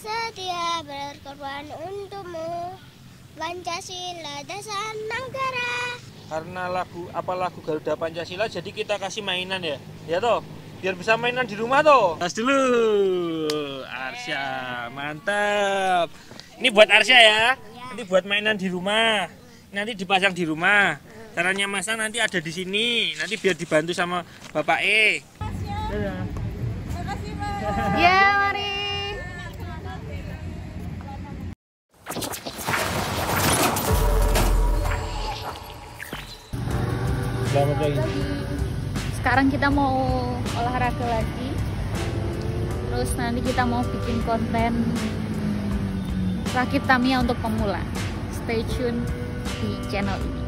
setia berkorban untukmu, Pancasila dasar negara. Karena lagu Garuda Pancasila, jadi kita kasih mainan ya, ya toh, biar bisa mainan di rumah toh. Tas dulu, Arsya, mantap. Ini buat Arsya ya, nanti buat mainan di rumah, nanti dipasang di rumah. Caranya masang nanti ada di sini, nanti biar dibantu sama Bapak E. Terima kasih, Pak. Ya, mari. Selamat pagi. Sekarang kita mau olahraga lagi. Terus nanti kita mau bikin konten rakit Tamiya untuk pemula. Stay tune di channel ini.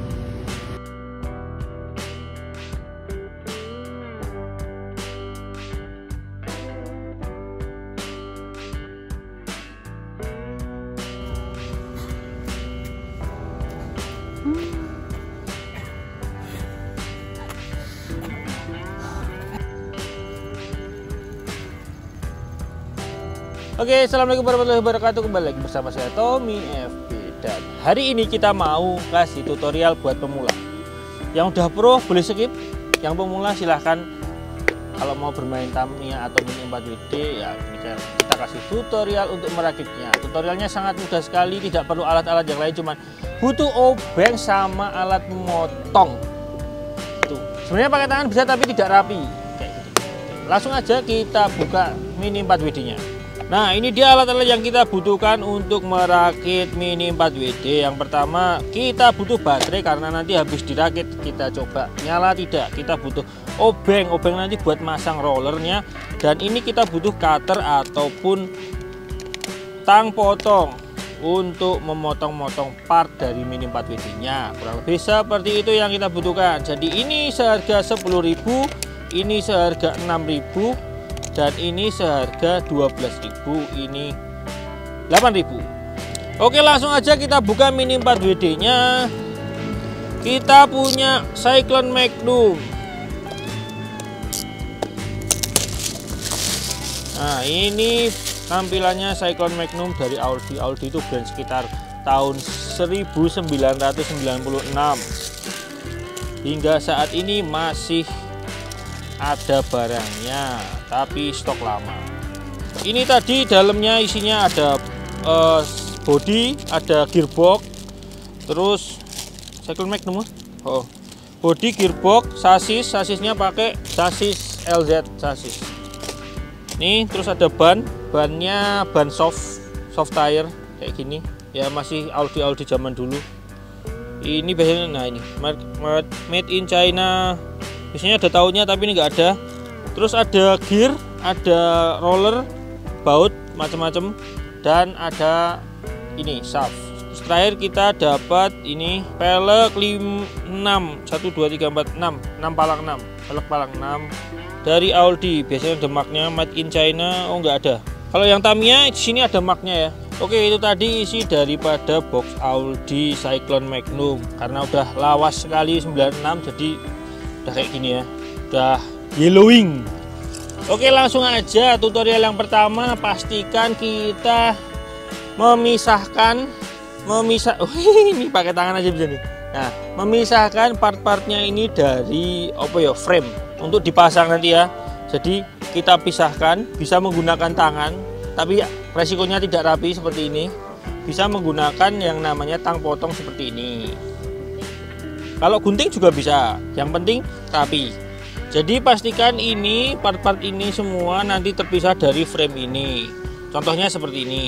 Oke, assalamualaikum warahmatullahi wabarakatuh. Kembali lagi bersama saya Tommy FB. Dan hari ini kita mau kasih tutorial buat pemula. Yang udah pro boleh skip, yang pemula silahkan. Kalau mau bermain Tamiya atau Mini 4WD ya kita kasih tutorial untuk merakitnya. Tutorialnya sangat mudah sekali, tidak perlu alat-alat yang lain, cuman butuh obeng sama alat memotong. Tuh, sebenarnya pakai tangan bisa tapi tidak rapi kayak gitu. Langsung aja kita buka Mini 4WD-nya. Nah, ini dia alat-alat yang kita butuhkan untuk merakit Mini 4WD. Yang pertama, kita butuh baterai karena nanti habis dirakit kita coba nyala tidak. Kita butuh obeng nanti buat masang rollernya. Dan ini kita butuh cutter ataupun tang potong untuk memotong-motong part dari Mini 4WD-nya. Kurang lebih seperti itu yang kita butuhkan. Jadi ini seharga 10.000, ini seharga 6.000. Dan ini seharga 12.000, ini 8.000. Oke, langsung aja kita buka Mini 4WD nya. Kita punya Cyclone Magnum. Nah, ini tampilannya Cyclone Magnum dari Audi. Audi itu brand sekitar tahun 1996. Hingga saat ini masih ada barangnya, tapi stok lama. Ini tadi dalamnya isinya ada body, ada gearbox, terus Cyclone Magnum, body, gearbox, sasisnya pakai sasis LZ sasis. Nih, terus ada bannya ban soft tire kayak gini. Ya masih Audi zaman dulu. Ini biasanya, nah ini made in China. Biasanya ada tahunnya tapi ini enggak ada. Terus ada gear, ada roller, baut, macam-macam, dan ada ini shaft. Terus terakhir kita dapat ini pelek 6 1 2 3 4 6 palang 6, pelek palang 6 dari Audi. Biasanya ada marknya made in China. Oh, enggak ada. Kalau yang Tamiya di sini ada marknya ya. Oke, itu tadi isi daripada box Audi Cyclone Magnum. Karena udah lawas sekali 96, jadi udah kayak gini ya, udah yellowing. Oke, langsung aja tutorial yang pertama. Pastikan kita memisahkan ini pakai tangan aja bisa nih. Nah, memisahkan part-partnya ini dari frame untuk dipasang nanti ya. Jadi kita pisahkan, bisa menggunakan tangan, tapi resikonya tidak rapi seperti ini. Bisa menggunakan yang namanya tang potong seperti ini. Kalau gunting juga bisa, yang penting rapi. Jadi pastikan ini part-part ini semua nanti terpisah dari frame ini. Contohnya seperti ini.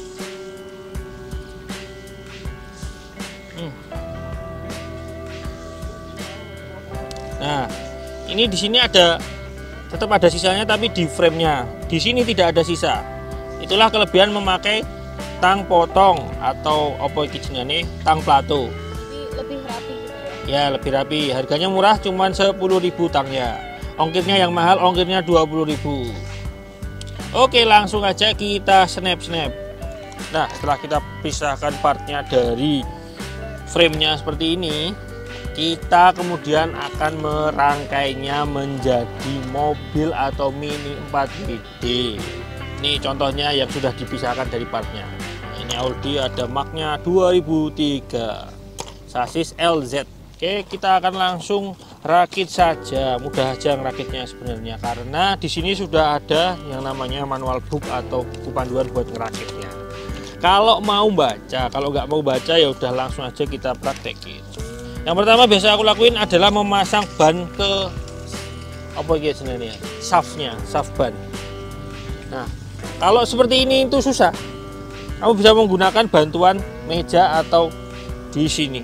Nah, ini di sini tetap ada sisanya, tapi di frame-nya. Di sini tidak ada sisa. Itulah kelebihan memakai tang potong atau tang plato. Lebih rapi. Ya, lebih rapi. Harganya murah, cuman 10.000 tangnya. Ongkirnya yang mahal, ongkirnya 20.000. Oke, langsung aja kita snap. Nah, setelah kita pisahkan partnya dari frame-nya seperti ini, kita kemudian akan merangkainya menjadi mobil atau Mini 4WD. Ini contohnya yang sudah dipisahkan dari partnya. Ini Audi ada maknya 2003, sasis LZ. Oke, kita akan langsung rakit saja. Mudah aja ngerakitnya sebenarnya, karena di sini sudah ada yang namanya manual book atau buku panduan buat ngerakitnya. Kalau mau baca, kalau nggak mau baca ya udah langsung aja kita praktekin. Yang pertama biasa aku lakuin adalah memasang ban ke apa gitu sebenarnya, shaftnya, shaft ban. Nah, kalau seperti ini itu susah. Kamu bisa menggunakan bantuan meja atau di sini.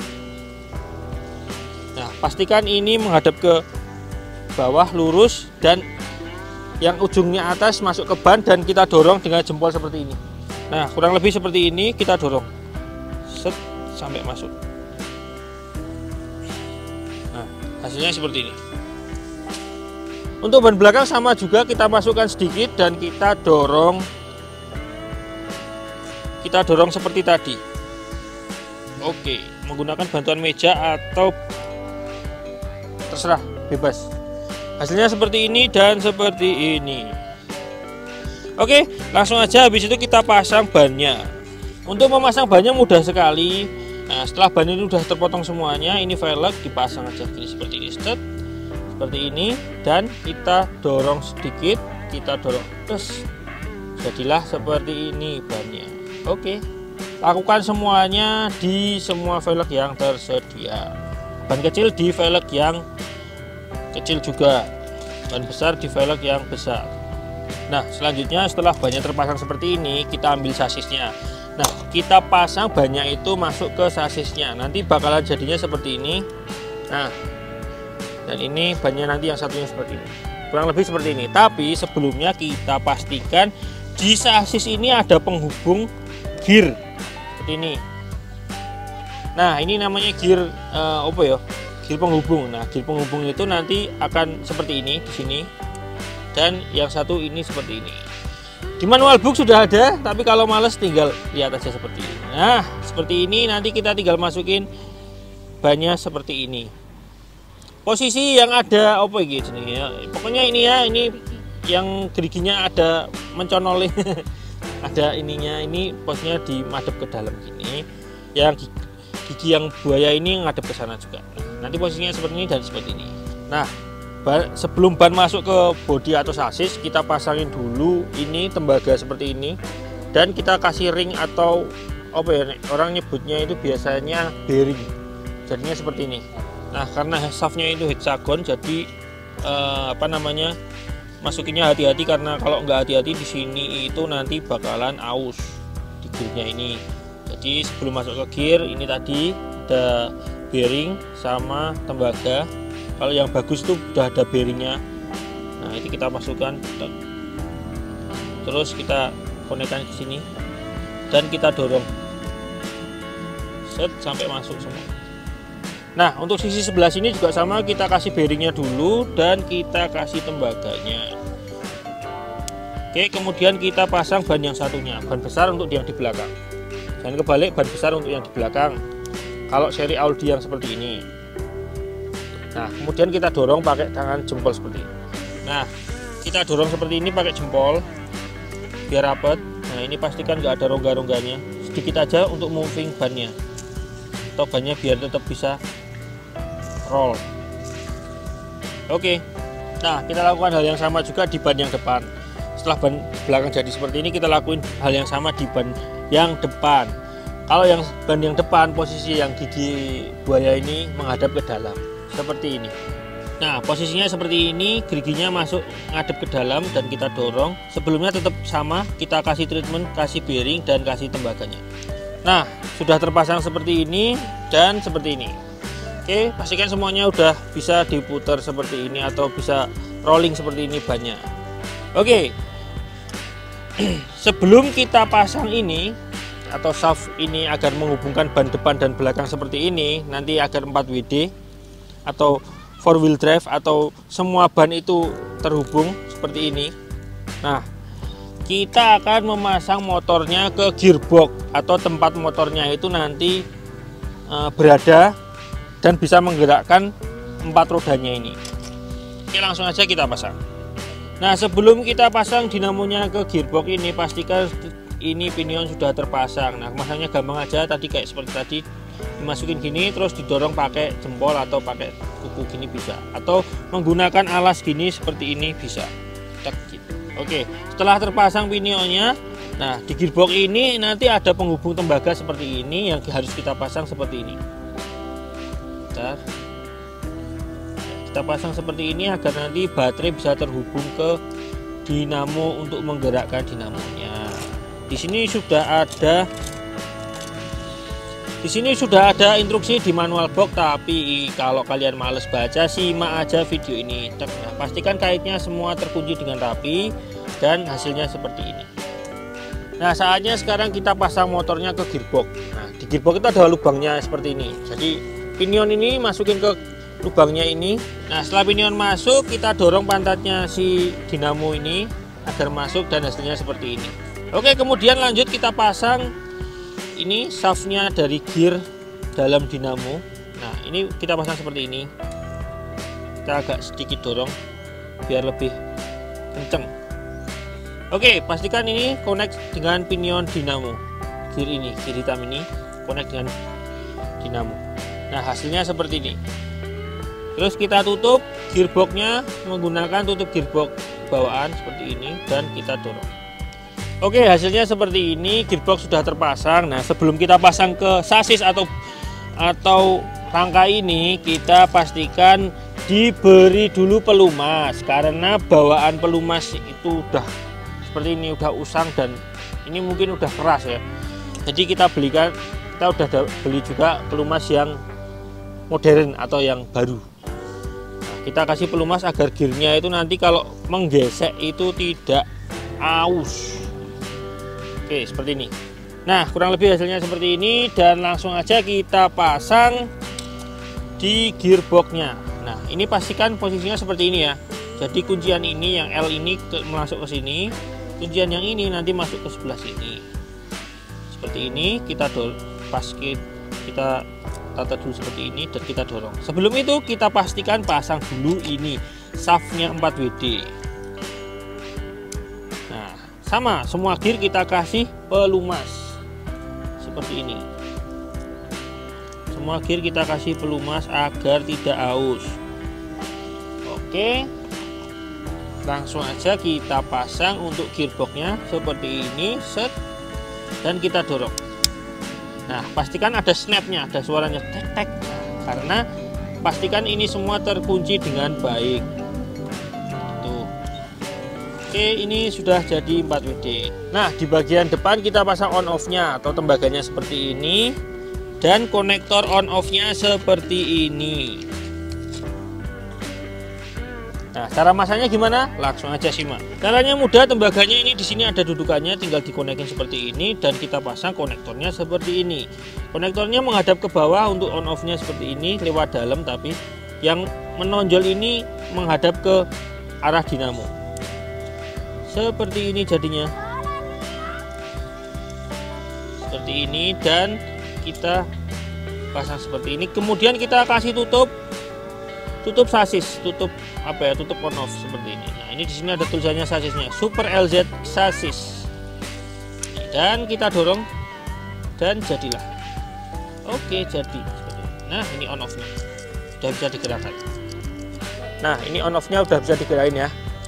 Nah, pastikan ini menghadap ke bawah lurus dan yang ujungnya atas masuk ke ban dan kita dorong dengan jempol seperti ini. Nah, kurang lebih seperti ini kita dorong. Set sampai masuk. Nah, hasilnya seperti ini. Untuk ban belakang sama juga, kita masukkan sedikit dan kita dorong seperti tadi. Oke, menggunakan bantuan meja atau terserah, bebas. Hasilnya seperti ini dan seperti ini. Oke, langsung aja habis itu kita pasang bannya. Untuk memasang bannya mudah sekali. Nah, setelah ban ini sudah terpotong semuanya, ini velg dipasang aja gini seperti ini, seperti ini, dan kita dorong sedikit, kita dorong terus, jadilah seperti ini bannya. Oke, lakukan semuanya di semua velg yang tersedia. Ban kecil di velg yang kecil juga, ban besar di velg yang besar. Nah, selanjutnya setelah bannya terpasang seperti ini, kita ambil sasisnya. Nah, kita pasang bannya itu masuk ke sasisnya. Nanti bakalan jadinya seperti ini. Nah, dan ini bannya nanti yang satunya seperti ini. Kurang lebih seperti ini. Tapi sebelumnya kita pastikan di sasis ini ada penghubung gear seperti ini. Nah, ini namanya gear apa ya? Gear penghubung. Nah, gear penghubung itu nanti akan seperti ini di sini. Dan yang satu ini seperti ini. Di manual book sudah ada, tapi kalau males tinggal lihat aja seperti ini. Nah, seperti ini nanti kita tinggal masukin bannya seperti ini. Posisi yang ada apa gitu ya. Pokoknya ini ya, ini yang geriginya ada menconol. Ada ininya, ini posnya dimadep ke dalam gini. Yang gigi yang buaya ini ngadep ke sana juga. Nah, nanti posisinya seperti ini dan seperti ini. Nah, sebelum ban masuk ke bodi atau sasis, kita pasangin dulu ini tembaga seperti ini dan kita kasih ring atau apa ya, orang nyebutnya itu biasanya bearing, jadinya seperti ini. Nah, karena shaftnya itu hexagon, jadi apa namanya, masukinnya hati-hati, karena kalau nggak hati-hati di sini itu nanti bakalan aus di gearnya ini. Jadi sebelum masuk ke gear ini tadi ada bearing sama tembaga. Kalau yang bagus tuh udah ada bearingnya. Nah, ini kita masukkan, terus kita konekkan ke sini dan kita dorong set sampai masuk semua. Nah, untuk sisi sebelah sini juga sama, kita kasih bearingnya dulu dan kita kasih tembaganya. Oke, kemudian kita pasang ban yang satunya, ban besar untuk yang di belakang. Jangan kebalik, ban besar untuk yang di belakang. Kalau seri Audi yang seperti ini. Nah, kemudian kita dorong pakai tangan jempol seperti ini. Nah, kita dorong seperti ini pakai jempol biar rapet. Nah, ini pastikan nggak ada rongga-rongganya, sedikit aja untuk moving bannya atau bannya biar tetap bisa roll. Oke, nah kita lakukan hal yang sama juga di ban yang depan. Setelah ban belakang jadi seperti ini, kita lakuin hal yang sama di ban yang depan. Kalau yang ban yang depan, posisi yang gigi buaya ini menghadap ke dalam seperti ini. Nah, posisinya seperti ini, geriginya masuk ngadep ke dalam dan kita dorong. Sebelumnya tetap sama, kita kasih treatment, kasih bearing dan kasih tembaganya. Nah, sudah terpasang seperti ini dan seperti ini. Oke, pastikan semuanya udah bisa diputar seperti ini atau bisa rolling seperti ini bannya. Oke, sebelum kita pasang ini atau shaft ini agar menghubungkan ban depan dan belakang seperti ini, nanti agar 4 WD atau 4 wheel drive atau semua ban itu terhubung seperti ini. Nah, kita akan memasang motornya ke gearbox atau tempat motornya itu nanti berada dan bisa menggerakkan 4 rodanya ini. Oke, langsung aja kita pasang. Nah, sebelum kita pasang dinamonya ke gearbox ini, pastikan ini pinion sudah terpasang. Nah, masangnya gampang aja, tadi kayak seperti tadi, dimasukin gini terus didorong pakai jempol atau pakai kuku gini bisa, atau menggunakan alas gini seperti ini bisa. Gitu. Oke, setelah terpasang pinionnya, nah di gearbox ini nanti ada penghubung tembaga seperti ini yang harus kita pasang seperti ini. Bentar. Kita pasang seperti ini agar nanti baterai bisa terhubung ke dinamo untuk menggerakkan dinamonya. Di sini sudah ada instruksi di manual box, tapi kalau kalian males baca, simak aja video ini. Nah, pastikan kaitnya semua terkunci dengan rapi dan hasilnya seperti ini. Nah, saatnya sekarang kita pasang motornya ke gearbox. Nah, di gearbox itu ada lubangnya seperti ini. Jadi pinion ini masukin ke lubangnya ini. Nah, setelah pinion masuk, kita dorong pantatnya si dinamo ini agar masuk dan hasilnya seperti ini. Oke, kemudian lanjut kita pasang ini shaftnya dari gear dalam dinamo. Nah, ini kita pasang seperti ini. Kita agak sedikit dorong biar lebih kenceng. Oke, pastikan ini connect dengan pinion dinamo. Gear ini, gear hitam ini connect dengan dinamo. Nah, hasilnya seperti ini. Terus kita tutup gearboxnya menggunakan tutup gearbox bawaan seperti ini dan kita dorong. Oke, hasilnya seperti ini. Gearbox sudah terpasang. Nah, sebelum kita pasang ke sasis atau rangka ini, kita pastikan diberi dulu pelumas, karena bawaan pelumas itu udah seperti ini, udah usang dan ini mungkin udah keras ya. Jadi kita udah beli juga pelumas yang modern atau yang baru. Kita kasih pelumas agar gearnya itu nanti kalau menggesek itu tidak aus. Oke, seperti ini. Nah, kurang lebih hasilnya seperti ini dan langsung aja kita pasang di gearboxnya. Nah, ini pastikan posisinya seperti ini ya. Jadi kuncian ini yang L ini masuk ke sini, kuncian yang ini nanti masuk ke sebelah sini. Seperti ini kita tata dulu seperti ini dan kita dorong. Sebelum itu kita pastikan pasang dulu ini shaftnya 4WD. Nah, sama semua gear kita kasih pelumas seperti ini. Semua gear kita kasih pelumas agar tidak aus. Oke, langsung aja kita pasang untuk gearboxnya seperti ini, set, dan kita dorong. Nah, pastikan ada snapnya, ada suaranya tek-tek, karena pastikan ini semua terkunci dengan baik. Tuh. Oke, ini sudah jadi 4WD. Nah, di bagian depan kita pasang on off-nya atau tembaganya seperti ini, dan konektor on off-nya seperti ini. Nah, cara masangnya gimana? Langsung aja simak. Caranya mudah, tembaganya ini di sini ada dudukannya, tinggal dikonekin seperti ini dan kita pasang konektornya seperti ini. Konektornya menghadap ke bawah untuk on off-nya seperti ini lewat dalam, tapi yang menonjol ini menghadap ke arah dinamo. Seperti ini jadinya. Seperti ini dan kita pasang seperti ini. Kemudian kita kasih tutup sasis, tutup on off seperti ini. Nah, ini di sini ada tulisannya sasisnya, Super LZ sasis. Dan kita dorong dan jadilah. Oke, jadi. Nah, ini on off-nya. Sudah bisa digerakkan. Nah, ini on off-nya udah bisa digerakin ya.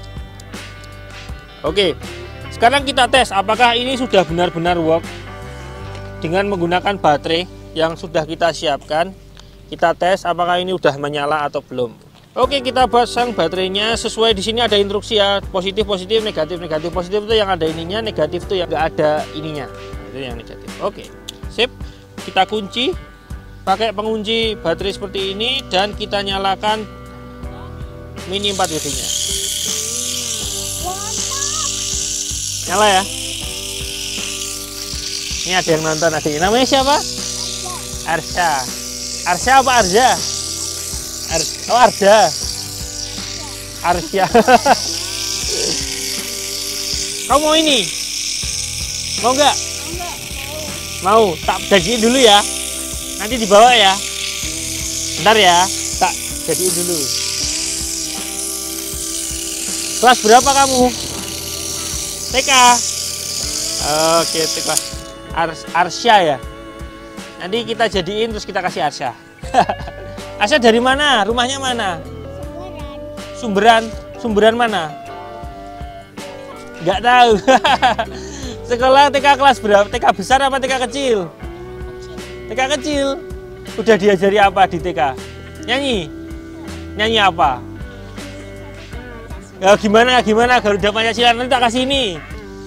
Oke. Sekarang kita tes apakah ini sudah benar-benar work dengan menggunakan baterai yang sudah kita siapkan. Kita tes apakah ini udah menyala atau belum. Oke, kita pasang baterainya sesuai di sini ada instruksi ya, positif, negatif. Positif itu yang ada ininya, negatif itu yang nggak ada ininya. Nah, itu yang negatif. Oke, sip. Kita kunci pakai pengunci baterai seperti ini dan kita nyalakan mini 4WD-nya. Nyala ya. Ini ada yang nonton adik. Namanya siapa? Arsya. Arsya apa Arja? Oh, Arja. Arsya. Kamu mau ini? Mau nggak? Mau. Tak jadiin dulu ya. Nanti dibawa ya. Bentar ya. Tak jadiin dulu. Kelas berapa kamu? TK. Oke, TK. Arsya ya. Nanti kita jadiin terus kita kasih Arsya. Arsya dari mana? Rumahnya mana? Sumberan mana? Nggak tahu. Sekolah TK kelas berapa? TK besar apa TK kecil? TK kecil. Udah diajari apa di TK? Nyanyi? Nyanyi apa? Ya, gimana Garuda Pancasila nanti tak kasih ini.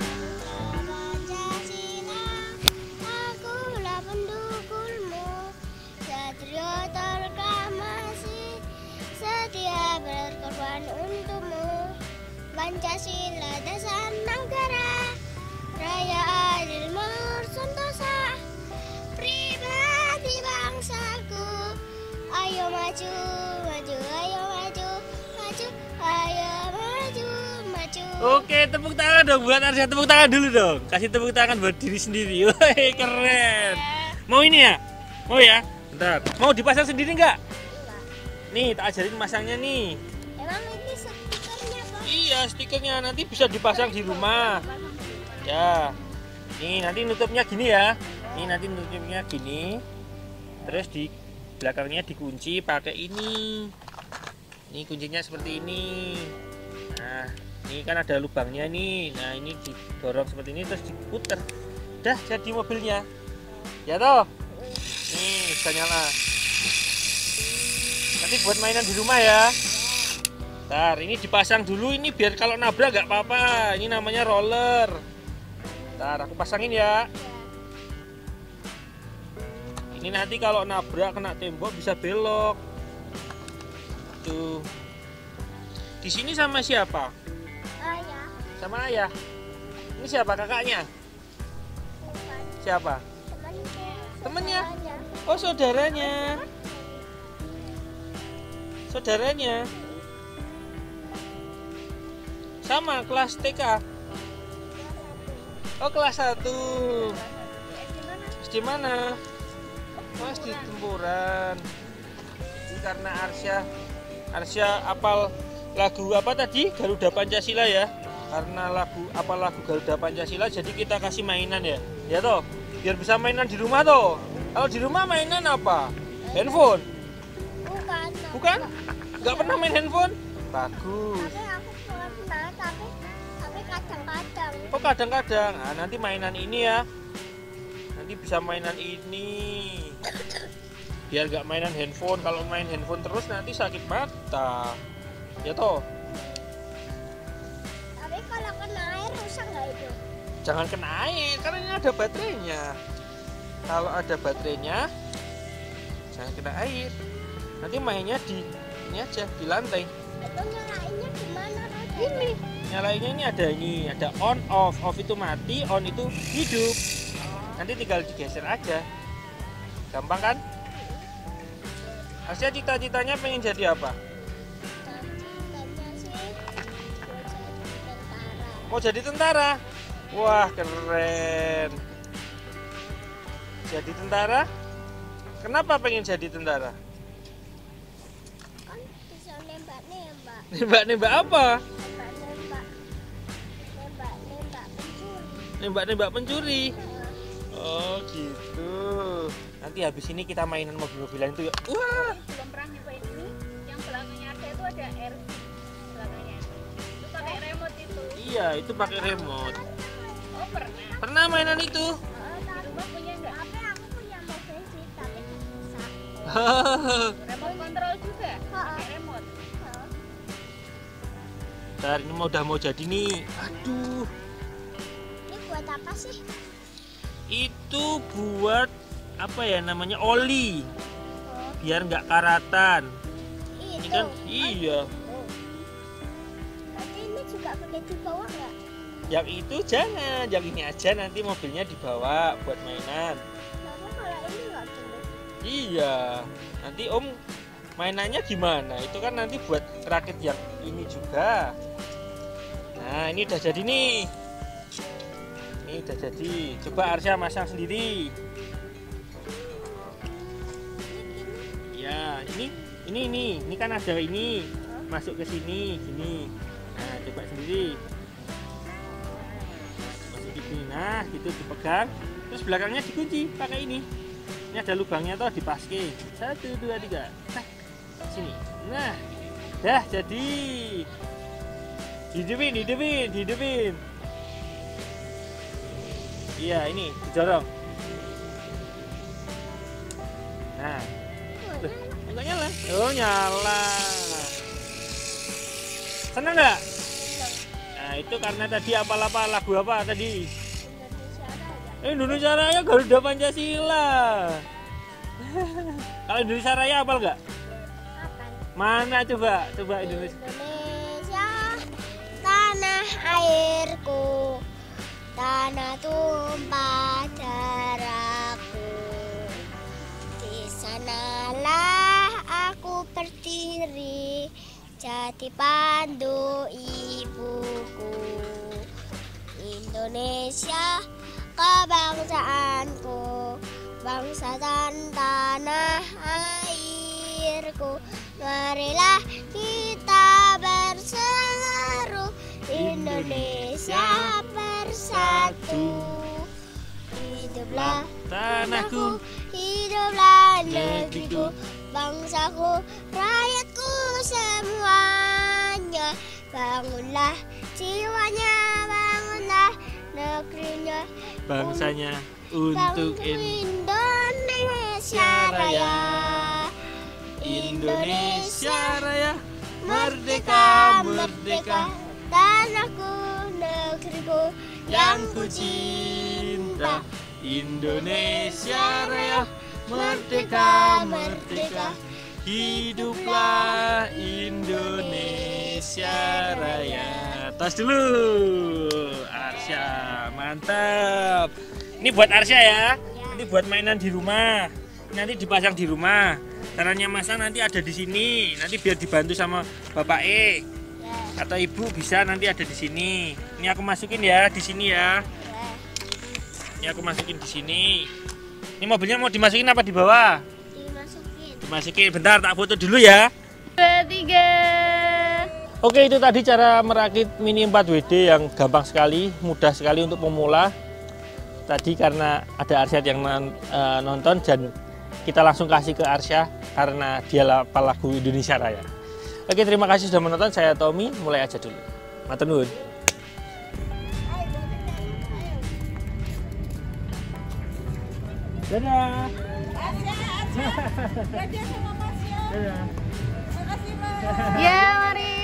Pancasila, akulah pendukungmu, satria terklamasi, setia berkorban untukmu. Pancasila dasar negara, raya adil sentosa, pribadi bangsaku. Ayo maju, maju, ayo maju, maju, ayo maju, maju. Oke, tepuk tangan dong buat Arsya. Tepuk tangan dulu dong. Kasih tepuk tangan buat diri sendiri. Woi, keren. Mau ini ya? Mau ya? Bentar. Mau dipasang sendiri nggak? Nih, tak ajarin masangnya nih. Emang ini stikernya, Pak? Iya, stikernya nanti bisa dipasang di rumah. Ya. Nih, nanti nutupnya gini ya. Nih, nanti nutupnya gini. Terus di belakangnya dikunci pakai ini. Ini kuncinya seperti ini. Nah, ini kan ada lubangnya nih. Nah, ini didorong seperti ini terus diputer. Dah jadi mobilnya. Ya toh? Nih, bisa nyala. Nanti buat mainan di rumah ya. Ntar, ini dipasang dulu ini biar kalau nabrak nggak apa-apa. Ini namanya roller. Ntar, aku pasangin ya. Ini nanti kalau nabrak kena tembok bisa belok. Tuh. Di sini sama siapa? Ayah. Sama ayah. Ini siapa kakaknya? Bukan. Siapa? Temennya? Oh, saudaranya. Saudaranya. Sama kelas TK. Oh, kelas 1. Di mana? Mas di Tempuran. Ini karena Arsya apal lagu apa tadi? Garuda Pancasila ya. Karena lagu Garuda Pancasila jadi kita kasih mainan ya. Ya toh, biar bisa mainan di rumah toh. Kalau di rumah mainan apa? Handphone? Bukan. Bukan? Nggak pernah main handphone? Bagus. Tapi aku pernah, tapi kadang-kadang. Oh, kadang-kadang. Nah, nanti mainan ini ya. Nanti bisa mainan ini. Biar nggak mainan handphone. Kalau main handphone terus nanti sakit mata. Ya toh. Tapi kalau kena air rusak nggak itu? Jangan kena air karena ini ada baterainya. Kalau ada baterainya jangan kena air. Nanti mainnya di ini aja di lantai. Itu nyalainnya gimana? Ini nyalainnya ini ada on off. Off itu mati, on itu hidup. Nanti tinggal digeser aja. Gampang kan? Arsya cita-citanya pengen jadi apa? Cita-citanya sih buat jadi tentara. Mau jadi tentara? Wah, keren. Jadi tentara? Kenapa pengen jadi tentara? Kan bisa nembak-nembak. Nembak-nembak apa? Nembak pencuri. Nembak-nembak pencuri. Oh, gitu. Nanti habis ini kita mainan mobil-mobilan itu ya. Wah. Belum pernah nyobain ini. Yang belakangnya ada itu ada air belakangnya. Itu pakai remote itu. Iya, itu pakai remote. Oh, pernah. Pernah mainan itu? Di rumah punya enggak? Tapi aku punya mobil sih, tapi nggak bisa. Remote control juga. Pakai remote. Ntar ini udah mau jadi nih. Aduh. Ini buat apa sih? Itu buat apa ya namanya, oli. Oh, Biar nggak karatan. itu. Ini kan iya. Berarti ini juga boleh dibawa nggak? Yang itu jangan, yang ini aja nanti mobilnya dibawa buat mainan. Kenapa kalau ini nggak boleh? Iya. Nanti Om mainannya gimana? Itu kan nanti buat rakit yang ini juga. Nah, ini udah jadi nih. Ini udah jadi. Coba Arsya masang sendiri. Ya, ini kan ada ini masuk ke sini gini. Nah, coba sendiri. Masuk gini, nah gitu dipegang. Terus belakangnya dikunci pakai ini. Ini ada lubangnya toh, dipaske. 1, 2, 3. Nah, sini. Nah, dah jadi. Dihidupin. Iya, ini didorong. Nah, enggak nyala. Oh, nyala. Senang nggak? Nah, itu karena tadi apa lagu apa tadi? Indonesia Raya Garuda Pancasila. Kalau Indonesia Raya hafal nggak? Mana coba Indonesia. Indonesia, tanah airku, tanah tumpah darahku. Di sanalah aku berdiri, jati pandu ibuku. Indonesia, kebangsaanku, bangsa dan tanah airku. Marilah kita berseru, Indonesia bersatu. Hiduplah tanahku, hiduplah negeriku, bangsaku, rakyatku semuanya. Bangunlah jiwanya, bangunlah negerinya, Bangsanya untuk Indonesia Raya. Indonesia Raya, merdeka, merdeka, tanahku, negeriku yang ku cinta. Indonesia Raya, merdeka, merdeka, hiduplah Indonesia Raya. Tos dulu, Arsya, mantap. Ini buat Arsya ya, ini buat mainan di rumah, nanti dipasang di rumah. Caranya masang nanti ada di sini, nanti biar dibantu sama Bapak atau Ibu bisa nanti ada di sini. Ini aku masukin ya di sini ya. Ini aku masukin di sini. Ini mobilnya mau dimasukin apa di bawah? Dimasukin. Bentar, tak foto dulu ya. 2, 3. Oke, itu tadi cara merakit Mini 4WD yang gampang sekali, mudah sekali untuk pemula. Tadi karena ada Arsyad yang nonton dan kita langsung kasih ke Arsya karena dia hafal lagu Indonesia Raya. Oke, terima kasih sudah menonton. Saya Tommy, mulai aja dulu. Matur nuwun. Dadah. Dadah sama Mas ya. Dadah. Ya, mari.